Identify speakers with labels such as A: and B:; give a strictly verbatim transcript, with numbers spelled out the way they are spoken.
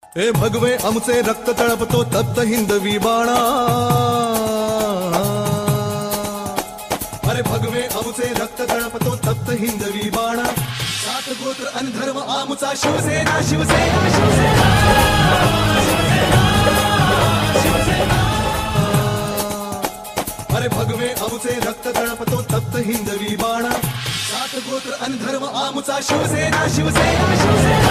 A: हे भगवे आमचे रक्त तळपतो तप्त हिंदवी बाणा, अरे भगवे आमचे रक्त तळपतो तप्त हिंदवी बाणा, सात गोत्र अन धर्म आमचा शिवसेना शिवसेना शिवसेना शिवसेना, अरे भगवे आमचे रक्त तळपतो तप्त हिंदवी बाणा, सात गोत्र अन धर्म आमचा शिवसेना शिवसेना शिवसेना।